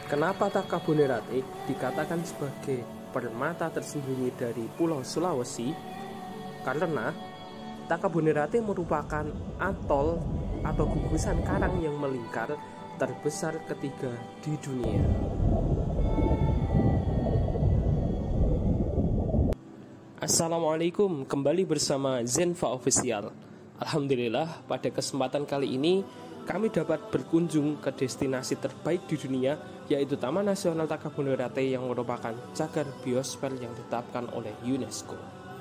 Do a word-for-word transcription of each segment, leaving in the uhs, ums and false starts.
Kenapa Takabonerate dikatakan sebagai permata tersembunyi dari Pulau Sulawesi? Karena Takabonerate merupakan atol atau gugusan karang yang melingkar terbesar ketiga di dunia. Assalamualaikum, kembali bersama Zenva Official. Alhamdulillah, pada kesempatan kali ini kami dapat berkunjung ke destinasi terbaik di dunia, yaitu Taman Nasional Takabonerate yang merupakan cagar biosfer yang ditetapkan oleh UNESCO.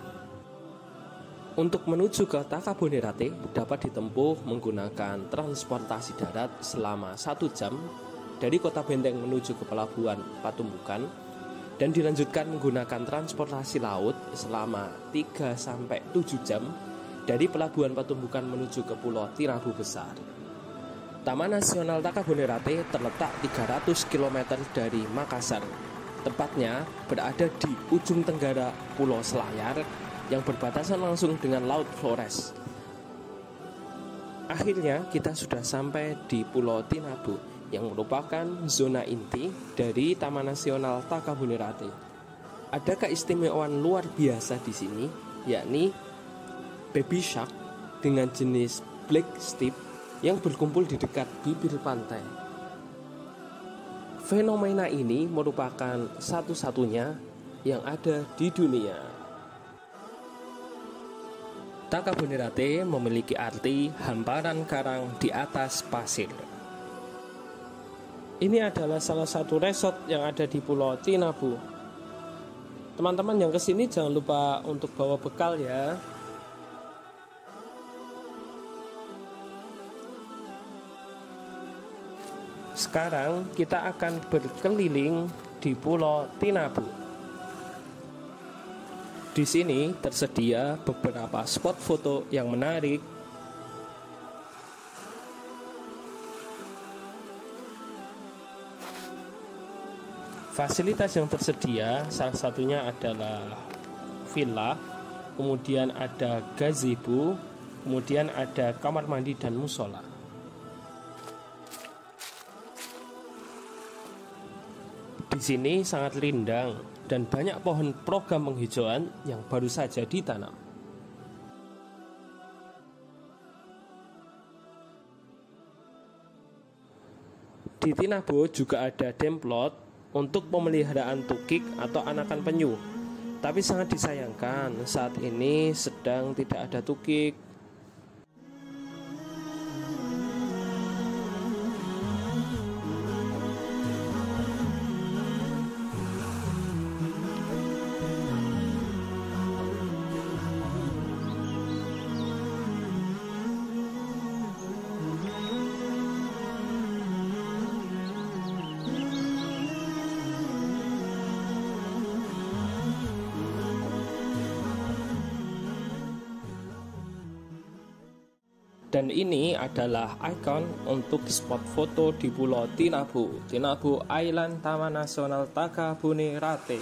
Untuk menuju ke Takabonerate dapat ditempuh menggunakan transportasi darat selama satu jam dari Kota Benteng menuju ke Pelabuhan Patumbukan, dan dilanjutkan menggunakan transportasi laut selama tiga sampai tujuh jam dari Pelabuhan Patumbukan menuju ke Pulau Tinabu Besar. Taman Nasional Takabonerate terletak tiga ratus kilometer dari Makassar. Tepatnya berada di ujung tenggara Pulau Selayar yang berbatasan langsung dengan Laut Flores. Akhirnya kita sudah sampai di Pulau Tinabu yang merupakan zona inti dari Taman Nasional Takabonerate. Ada keistimewaan luar biasa di sini, yakni baby shark dengan jenis black strip yang berkumpul di dekat bibir pantai. Fenomena ini merupakan satu-satunya yang ada di dunia. Takabonerate memiliki arti hamparan karang di atas pasir. Ini adalah salah satu resort yang ada di Pulau Tinabu. Teman-teman yang kesini jangan lupa untuk bawa bekal ya. Sekarang kita akan berkeliling di Pulau Tinabu. Di sini tersedia beberapa spot foto yang menarik. Fasilitas yang tersedia salah satunya adalah villa, kemudian ada gazebo, kemudian ada kamar mandi dan musola. Di sini sangat rindang dan banyak pohon program penghijauan yang baru saja ditanam. Di Tinabu juga ada demplot untuk pemeliharaan tukik atau anakan penyu. Tapi sangat disayangkan saat ini sedang tidak ada tukik. Dan ini adalah ikon untuk spot foto di Pulau Tinabu, Tinabu Island Taman Nasional Takabonerate.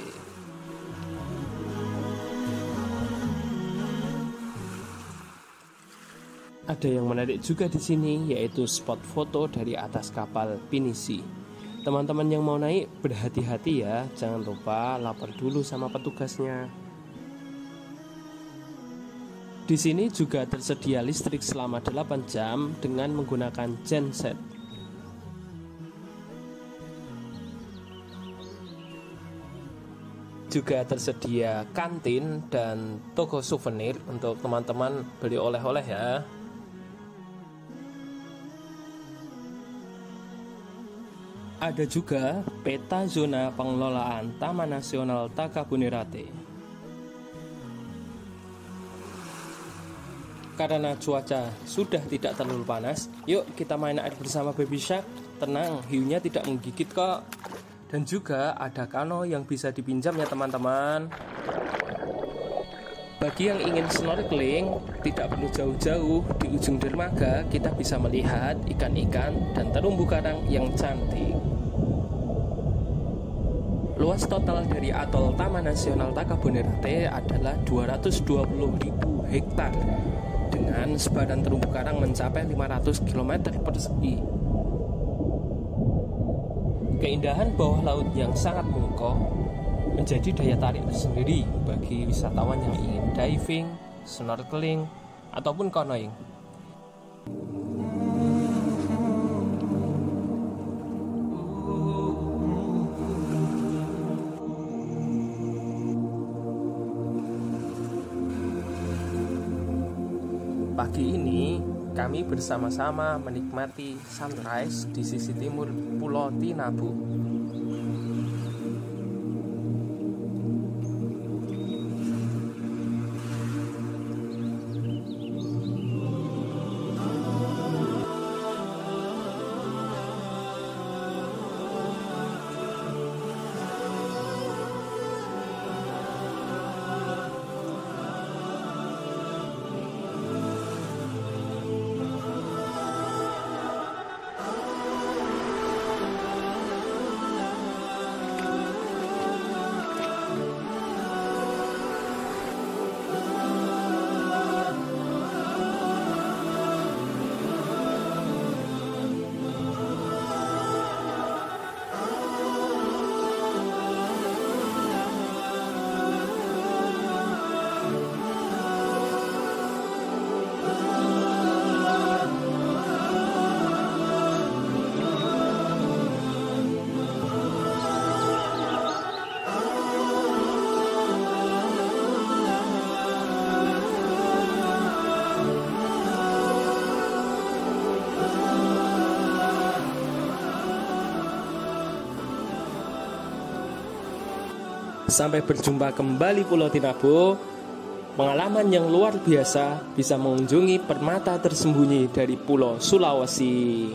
Ada yang menarik juga di sini, yaitu spot foto dari atas kapal pinisi. Teman-teman yang mau naik berhati-hati ya, jangan lupa lapor dulu sama petugasnya. Di sini juga tersedia listrik selama delapan jam dengan menggunakan genset. Juga tersedia kantin dan toko souvenir untuk teman-teman beli oleh-oleh ya. Ada juga peta zona pengelolaan Taman Nasional Takabonerate. Karena cuaca sudah tidak terlalu panas, yuk kita main air bersama baby shark. Tenang, hiunya tidak menggigit kok. Dan juga ada kano yang bisa dipinjam ya teman-teman. Bagi yang ingin snorkeling, tidak perlu jauh-jauh. Di ujung dermaga kita bisa melihat ikan-ikan dan terumbu karang yang cantik. Luas total dari atol Taman Nasional Takabonerate adalah dua ratus dua puluh ribu hektar dengan sebaran terumbu karang mencapai lima ratus kilometer persegi. Keindahan bawah laut yang sangat mengkoh menjadi daya tarik tersendiri bagi wisatawan yang ingin diving, snorkeling, ataupun canoeing. Pagi ini kami bersama-sama menikmati sunrise di sisi timur Pulau Tinabu. Sampai berjumpa kembali Pulau Tinabu. Pengalaman yang luar biasa bisa mengunjungi permata tersembunyi dari Pulau Sulawesi.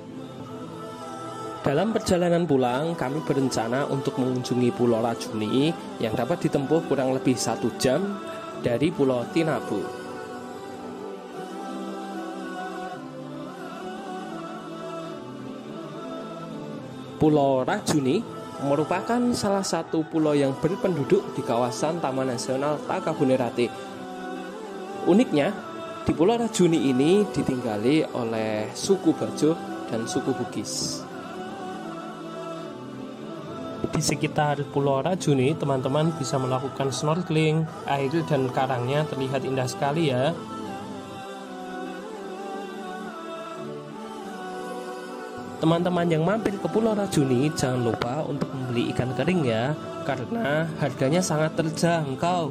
Dalam perjalanan pulang, kami berencana untuk mengunjungi Pulau Rajuni yang dapat ditempuh kurang lebih satu jam dari Pulau Tinabu. Pulau Rajuni merupakan salah satu pulau yang berpenduduk di kawasan Taman Nasional Takabonerate. Uniknya, di Pulau Rajuni ini ditinggali oleh suku Bajo dan suku Bugis. Di sekitar Pulau Rajuni, teman-teman bisa melakukan snorkeling. Air dan karangnya terlihat indah sekali ya. Teman-teman yang mampir ke Pulau Rajuni jangan lupa untuk membeli ikan kering ya, karena harganya sangat terjangkau.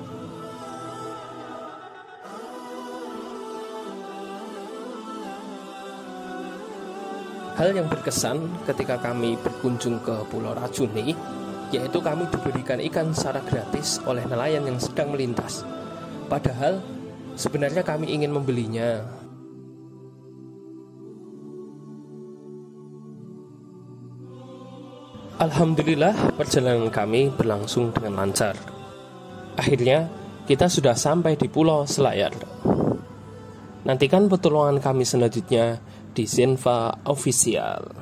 Hal yang berkesan ketika kami berkunjung ke Pulau Rajuni, yaitu kami diberikan ikan secara gratis oleh nelayan yang sedang melintas. Padahal sebenarnya kami ingin membelinya. Alhamdulillah, perjalanan kami berlangsung dengan lancar. Akhirnya, kita sudah sampai di Pulau Selayar. Nantikan petualangan kami selanjutnya di Zenva Official.